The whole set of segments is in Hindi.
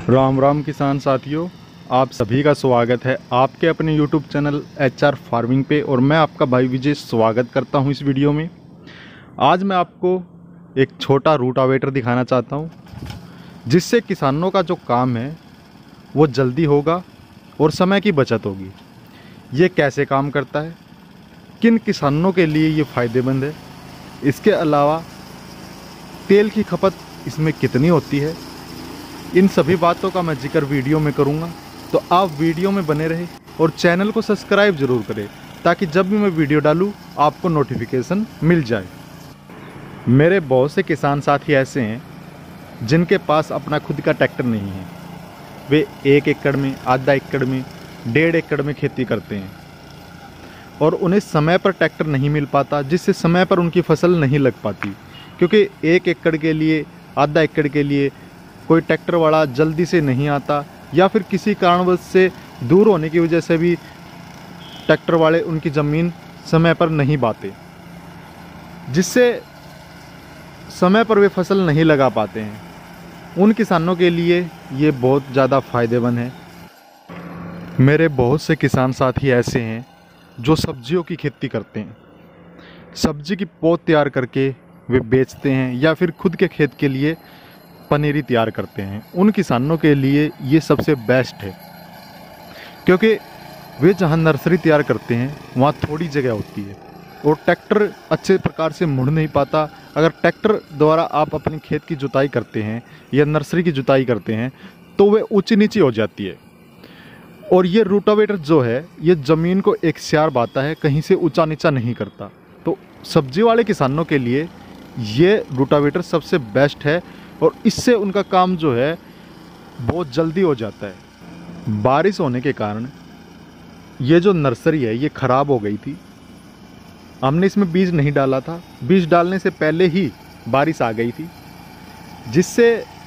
राम राम किसान साथियों, आप सभी का स्वागत है आपके अपने YouTube चैनल HR फार्मिंग पे। और मैं आपका भाई विजय स्वागत करता हूं इस वीडियो में। आज मैं आपको एक छोटा रूटावेटर दिखाना चाहता हूं, जिससे किसानों का जो काम है वो जल्दी होगा और समय की बचत होगी। ये कैसे काम करता है, किन किसानों के लिए ये फ़ायदेमंद है, इसके अलावा तेल की खपत इसमें कितनी होती है, इन सभी बातों का मैं जिक्र वीडियो में करूंगा। तो आप वीडियो में बने रहें और चैनल को सब्सक्राइब ज़रूर करें, ताकि जब भी मैं वीडियो डालूं आपको नोटिफिकेशन मिल जाए। मेरे बहुत से किसान साथी ऐसे हैं जिनके पास अपना खुद का ट्रैक्टर नहीं है। वे 1 एकड़ में, आधा एकड़ में, 1.5 एकड़ में खेती करते हैं और उन्हें समय पर ट्रैक्टर नहीं मिल पाता, जिससे समय पर उनकी फसल नहीं लग पाती। क्योंकि 1 एकड़ के लिए, आधा एकड़ के लिए कोई ट्रैक्टर वाला जल्दी से नहीं आता, या फिर किसी कारणवश से दूर होने की वजह से भी ट्रैक्टर वाले उनकी ज़मीन समय पर नहीं बाते, जिससे समय पर वे फसल नहीं लगा पाते हैं। उन किसानों के लिए ये बहुत ज़्यादा फ़ायदेमंद है। मेरे बहुत से किसान साथी ऐसे हैं जो सब्जियों की खेती करते हैं। सब्जी की पौध तैयार करके वे बेचते हैं, या फिर खुद के खेत के लिए पनीरी तैयार करते हैं। उन किसानों के लिए ये सबसे बेस्ट है, क्योंकि वे जहाँ नर्सरी तैयार करते हैं वहाँ थोड़ी जगह होती है और ट्रैक्टर अच्छे प्रकार से मुड़ नहीं पाता। अगर ट्रैक्टर द्वारा आप अपने खेत की जुताई करते हैं या नर्सरी की जुताई करते हैं तो वे ऊंची नीची हो जाती है। और ये रूटावेटर जो है ये ज़मीन को एक स्यार बाता है, कहीं से ऊंचा नीचा नहीं करता। तो सब्जी वाले किसानों के लिए ये रूटावेटर सबसे बेस्ट है और इससे उनका काम जो है बहुत जल्दी हो जाता है। बारिश होने के कारण ये जो नर्सरी है ये ख़राब हो गई थी। हमने इसमें बीज नहीं डाला था, बीज डालने से पहले ही बारिश आ गई थी, जिससे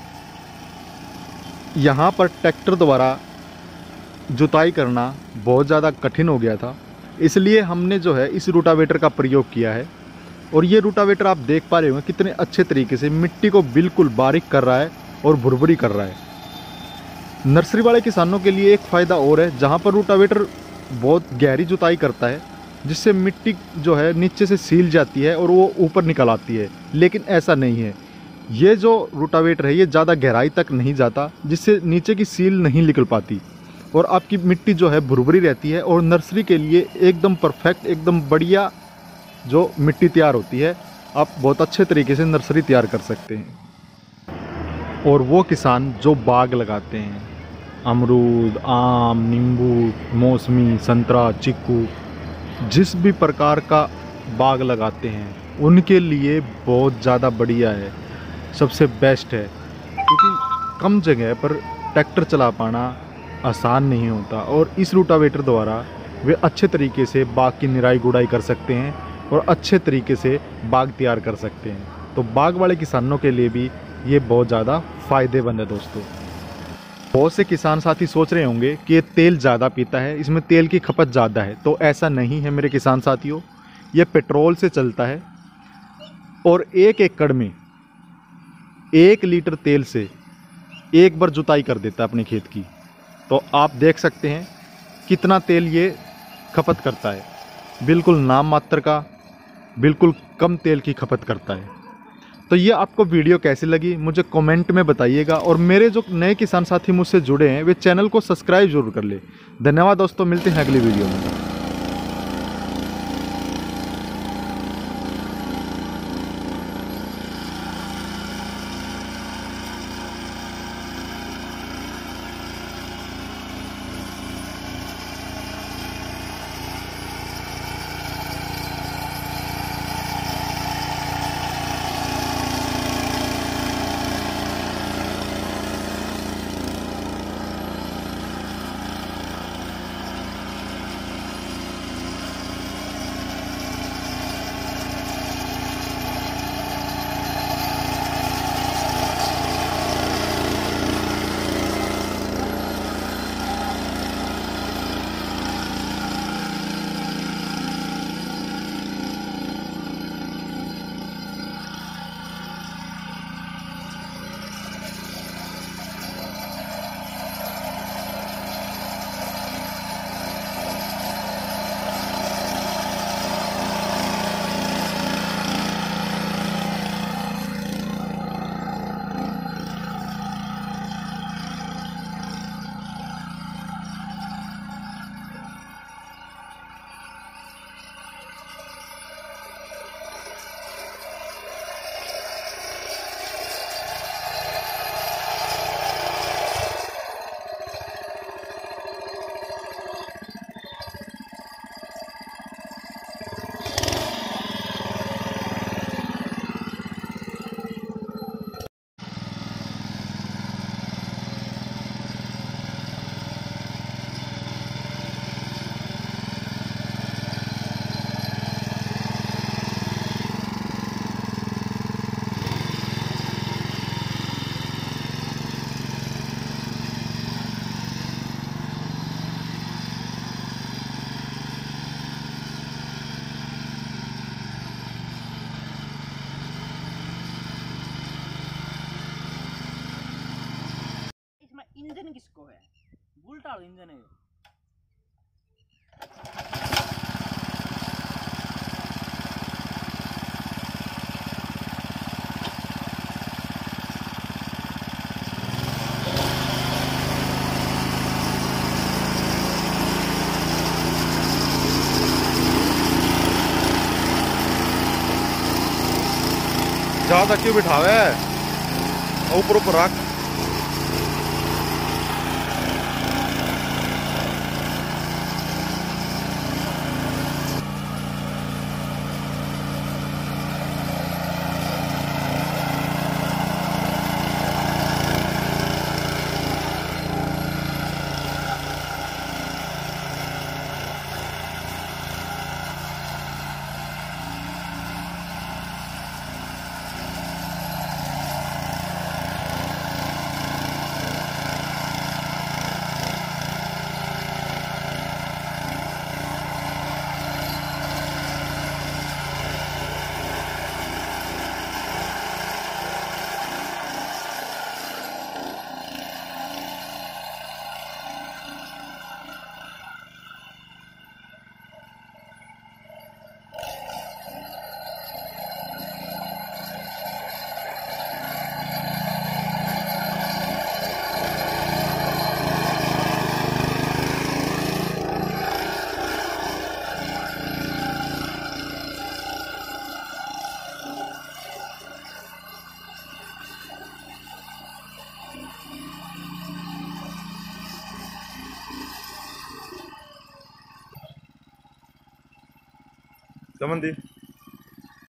यहाँ पर ट्रैक्टर द्वारा जुताई करना बहुत ज़्यादा कठिन हो गया था। इसलिए हमने जो है इस रूटावेटर का प्रयोग किया है। और ये रूटावेटर आप देख पा रहे होंगे कितने अच्छे तरीके से मिट्टी को बिल्कुल बारीक कर रहा है और भुरभुरी कर रहा है। नर्सरी वाले किसानों के लिए एक फ़ायदा और है, जहाँ पर रूटावेटर बहुत गहरी जुताई करता है, जिससे मिट्टी जो है नीचे से सील जाती है और वो ऊपर निकल आती है। लेकिन ऐसा नहीं है, ये जो रूटावेटर है ये ज़्यादा गहराई तक नहीं जाता, जिससे नीचे की सील नहीं निकल पाती और आपकी मिट्टी जो है भुरभुरी रहती है। और नर्सरी के लिए एकदम परफेक्ट, एकदम बढ़िया जो मिट्टी तैयार होती है, आप बहुत अच्छे तरीके से नर्सरी तैयार कर सकते हैं। और वो किसान जो बाग लगाते हैं, अमरूद, आम, नींबू, मौसमी, संतरा, चीकू, जिस भी प्रकार का बाग लगाते हैं उनके लिए बहुत ज़्यादा बढ़िया है, सबसे बेस्ट है। क्योंकि कम जगह पर ट्रैक्टर चला पाना आसान नहीं होता और इस रूटावेटर द्वारा वे अच्छे तरीके से बाग की निराई गुड़ाई कर सकते हैं और अच्छे तरीके से बाग तैयार कर सकते हैं। तो बाग वाले किसानों के लिए भी ये बहुत ज़्यादा फ़ायदेमंद है दोस्तों। बहुत से किसान साथी सोच रहे होंगे कि ये तेल ज़्यादा पीता है, इसमें तेल की खपत ज़्यादा है। तो ऐसा नहीं है मेरे किसान साथियों, ये पेट्रोल से चलता है और 1 एकड़ में 1 लीटर तेल से एक बार जुताई कर देता है अपने खेत की। तो आप देख सकते हैं कितना तेल ये खपत करता है। बिल्कुल नाम मात्र का, बिल्कुल कम तेल की खपत करता है। तो ये आपको वीडियो कैसी लगी मुझे कमेंट में बताइएगा। और मेरे जो नए किसान साथी मुझसे जुड़े हैं वे चैनल को सब्सक्राइब जरूर कर ले। धन्यवाद दोस्तों, मिलते हैं अगली वीडियो में। किसको है? बुलटा इंजन है। ज्यादा क्यों बिठावे, ऊपर ऊपर रख। समझ दी।